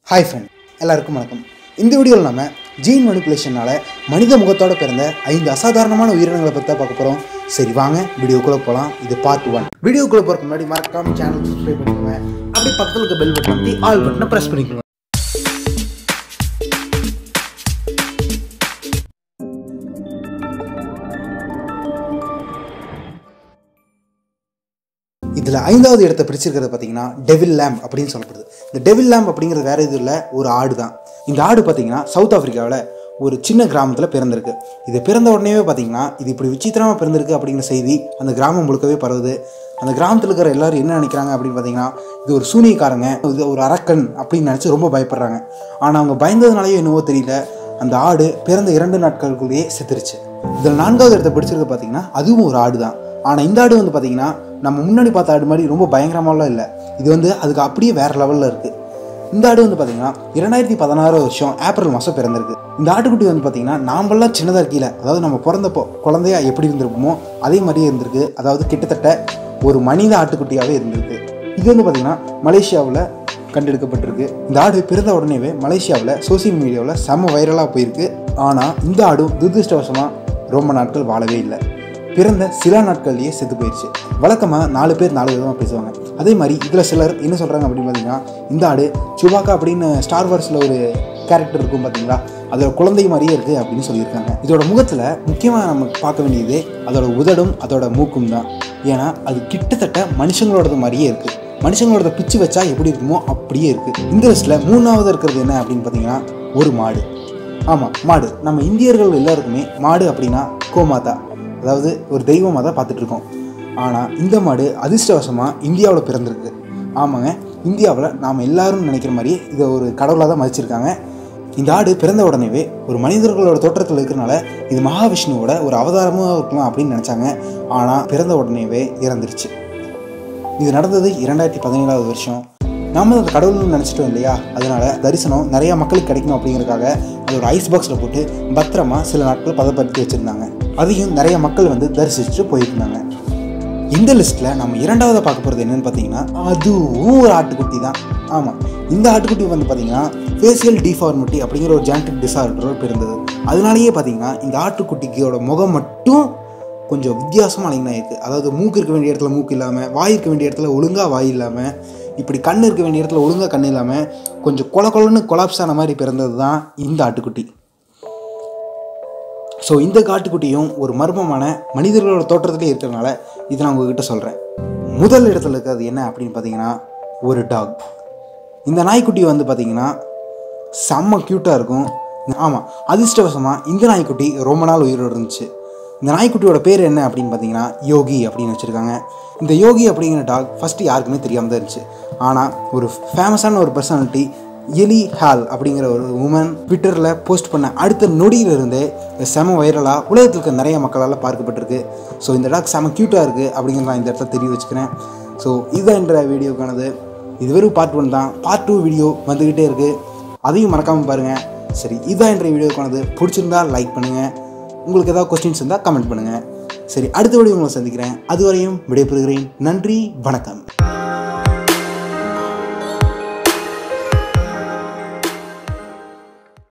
Hi friend, எல்லாருக்கும் வணக்கம். இந்த வீடியோவில் நாம ஜீன் மேனிபுலேஷனால மனித முகத்தோட பிறந்த 5 அசாதாரணமான உயிரினங்களை பத்தி பார்க்க போறோம். சரி வாங்க வீடியோக்குள்ள போலாம். இது பார்ட் 1. வீடியோக்குள்ள போறதுக்கு முன்னாடி மறக்காம சேனல் சப்ஸ்கிரைப் பண்ணிக்கோங்க. அப்படியே பக்கத்துல இருக்க பெல் பட்டன் அழுத்தி ஆல் பட்டனை பிரஸ் பண்ணிக்கோங்க. இதில் 5வது இடத்தை பிடிச்சிருக்கிறது பார்த்தீங்கன்னா டெவில் லேம்ப் அப்படின்னு சொல்லப்படுது. இந்த டெவில் லேம்ப் அப்படிங்கிறது வேறு எதுவும் இல்லை, ஒரு ஆடு தான். இந்த ஆடு பார்த்தீங்கன்னா சவுத் ஆஃப்ரிக்காவில் ஒரு சின்ன கிராமத்தில் பிறந்திருக்கு. இது பிறந்த உடனே பார்த்தீங்கன்னா இது இப்படி விசித்திரமாக பிறந்திருக்கு அப்படிங்கிற செய்தி அந்த கிராமம் முழுக்கவே பரவுது. அந்த கிராமத்தில் இருக்கிற எல்லாரும் என்ன நினைக்கிறாங்க அப்படின்னு பார்த்தீங்கன்னா இது ஒரு சூனியக்காரங்க, இது ஒரு அரக்கன் அப்படின்னு நினச்சி ரொம்ப பயப்படுறாங்க. ஆனால் அவங்க பயந்ததுனாலேயோ என்னவோ தெரியல, அந்த ஆடு பிறந்த 2 நாட்களுக்குள்ளேயே செத்துருச்சு. இதில் 4வது இடத்தை பிடிச்சிருக்கு பார்த்தீங்கன்னா அதுவும் ஒரு ஆடு தான். ஆனால் இந்த ஆடு வந்து பார்த்தீங்கன்னா நம்ம முன்னாடி பார்த்த ஆடு மாதிரி ரொம்ப பயங்கரமாலாம் இல்லை. இது வந்து அதுக்கு அப்படியே வேறு லெவலில் இருக்குது. இந்த ஆடு வந்து பார்த்தீங்கன்னா 2016 வருஷம் ஏப்ரல் மாதம் பிறந்திருக்கு. இந்த ஆட்டுக்குட்டி வந்து பார்த்தீங்கன்னா நாமெல்லாம் சின்னதாக இருக்கையில், அதாவது நம்ம பிறந்தப்போ குழந்தையா எப்படி இருந்திருப்போமோ அதே மாதிரியே இருந்திருக்கு. அதாவது கிட்டத்தட்ட ஒரு மனித ஆட்டுக்குட்டியாகவே இருந்திருக்கு. இது வந்து பார்த்தீங்கன்னா மலேசியாவில் கண்டெடுக்கப்பட்டிருக்கு. இந்த ஆடு பிறந்த உடனேவே மலேசியாவில் சோசியல் மீடியாவில் செம வைரலாக போயிருக்கு. ஆனால் இந்த ஆடும் துரதிருஷ்டவசமாக ரொம்ப நாட்கள் வாழவே இல்லை. பிறந்த சில நாட்கள்லேயே செத்து போயிடுச்சு. வழக்கமாக 4 பேர் 4 விதமாக பேசுவாங்க. அதே மாதிரி இதில் சிலர் என்ன சொல்கிறாங்க அப்படின்னு பார்த்தீங்கன்னா இந்த ஆடு சுபாக்கா அப்படின்னு ஸ்டார் வார்ஸில் ஒரு கேரக்டர் இருக்கும் பார்த்தீங்களா, அதோட குழந்தை மாதிரியே இருக்குது அப்படின்னு சொல்லியிருக்காங்க. இதோட முகத்தில் முக்கியமாக நம்ம பார்க்க வேண்டியது அதோட உதடும் அதோட மூக்கும் தான். ஏன்னா அது கிட்டத்தட்ட மனுஷங்களோடது மாதிரியே இருக்குது. மனுஷங்களோட பிச்சு வச்சா எப்படி இருக்குமோ அப்படியே இருக்குது. இந்த லிஸ்ட்டில் 3வது இருக்கிறது என்ன அப்படின்னு பார்த்தீங்கன்னா ஒரு மாடு. ஆமாம், மாடு. நம்ம இந்தியர்கள் எல்லாருக்குமே மாடு அப்படின்னா கோமாதா, அதாவது ஒரு தெய்வமாக தான் பார்த்துட்ருக்கோம். ஆனால் இந்த மாடு அதிர்ஷ்டவசமாக இந்தியாவில் பிறந்திருக்கு. ஆமாங்க, இந்தியாவில் நாம் எல்லாரும் நினைக்கிற மாதிரி இதை ஒரு கடவுளாக தான் மதிச்சிருக்காங்க. இந்த ஆடு பிறந்த உடனேவே ஒரு மனிதர்களோட தோற்றத்தில் இருக்கிறனால இது மகாவிஷ்ணுவோட ஒரு அவதாரமாக இருக்கலாம் அப்படின்னு நினச்சாங்க. ஆனால் பிறந்த உடனேவே இறந்துருச்சு. இது நடந்தது 2017 வருஷம். நாம அந்த கடவுள்னு நினச்சிட்டோம் இல்லையா, அதனால் தரிசனம் நிறையா மக்களுக்கு கிடைக்கணும் அப்படிங்கிறதுக்காக அது ஒரு ஐஸ் பாக்ஸில் போட்டு பத்திரமா சில நாட்கள் பதப்படுத்தி வச்சுருந்தாங்க. அதையும் நிறைய மக்கள் வந்து தரிசிச்சுட்டு போயிருந்தாங்க. இந்த லிஸ்ட்டில் நம்ம 2வது பார்க்க போகிறது என்னென்னு பார்த்தீங்கன்னா அதுவும் ஒரு ஆட்டுக்குட்டி தான். ஆமாம், இந்த ஆட்டுக்குட்டி வந்து பார்த்தீங்கன்னா ஃபேஷியல் டிஃபார்மிட்டி அப்படிங்கிற ஒரு ஜெனடிக் டிஸார்டர் பிறந்தது. அதனாலேயே பார்த்தீங்கன்னா இந்த ஆட்டுக்குட்டிக்கோட முகம் மட்டும் கொஞ்சம் வித்தியாசமாக அலைனாக இருக்குது. அதாவது மூக்கு இருக்க வேண்டிய இடத்துல மூக்கு இல்லாமல், வாய் இருக்க வேண்டிய இடத்துல ஒழுங்காக வாய் இல்லாமல், இப்படி கண் இருக்க வேண்டிய இடத்துல ஒழுங்காக கண் இல்லாமல் கொஞ்சம் கொலன்னு கொலாப்ஸ் ஆன மாதிரி பிறந்தது தான் இந்த ஆட்டுக்குட்டி. ஸோ இந்த ஆட்டுக்குட்டியும் ஒரு மர்மமான மனிதர்களோட தோற்றத்திலே இருக்கிறதுனால இதை நான் உங்ககிட்ட சொல்கிறேன். முதல் இடத்துல இருக்கிறது என்ன அப்படின்னு பார்த்தீங்கன்னா ஒரு டாக். இந்த நாய்க்குட்டி வந்து பார்த்தீங்கன்னா செம்ம க்யூட்டாக இருக்கும். ஆமாம், அதிர்ஷ்டவசமாக இந்த நாய்க்குட்டி ரொம்ப நாள் உயிரோடு இருந்துச்சு. இந்த நாய்க்குட்டியோட பேர் என்ன அப்படின்னு பார்த்தீங்கன்னா யோகி அப்படின்னு வச்சுருக்காங்க. இந்த யோகி அப்படிங்கிற டாக் ஃபஸ்ட்டு யாருக்குமே தெரியாமல் தான் இருந்துச்சு. ஆனால் ஒரு ஃபேமஸான ஒரு பர்சனாலிட்டி எலி ஹால் அப்படிங்கிற ஒரு உமன் ட்விட்டரில் போஸ்ட் பண்ண அடுத்த நொடியிலிருந்தே செம வைரலாக உலகத்தில் இருக்க நிறைய மக்களால் பார்க்கப்பட்டிருக்கு. ஸோ இந்த டாக் செம க்யூட்டாக இருக்குது அப்படிங்கிற நான் இந்த இடத்துல தெரிய வச்சுக்கிறேன். ஸோ இதுதான் என்ற வீடியோக்கானது. இது வெறும் பார்ட் 1 தான். பார்ட் 2 வீடியோ வந்துக்கிட்டே இருக்குது, அதையும் மறக்காமல் பாருங்கள். சரி, இதுதான் என்ற வீடியோக்கானது. பிடிச்சிருந்தா லைக் பண்ணுங்கள். உங்களுக்கு ஏதாவது கொஸ்டின்ஸ் இருந்தால் கமெண்ட் பண்ணுங்கள். சரி, அடுத்த வீடியோ உங்களை சந்திக்கிறேன். அதுவரையும் விடைபெறுகிறேன். நன்றி, வணக்கம்.